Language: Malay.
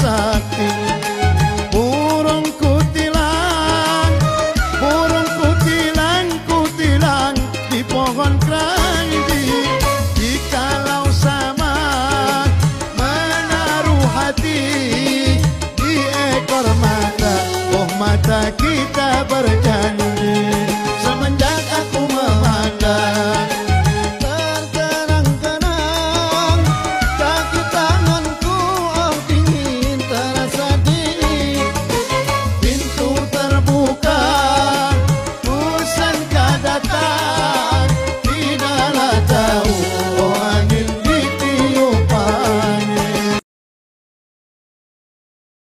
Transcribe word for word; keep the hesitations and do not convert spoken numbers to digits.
sakti. Burung kutilang, burung kutilang, kutilang di pohon keranji. Jikalau sama menaruh hati di ekor mata, oh mata kita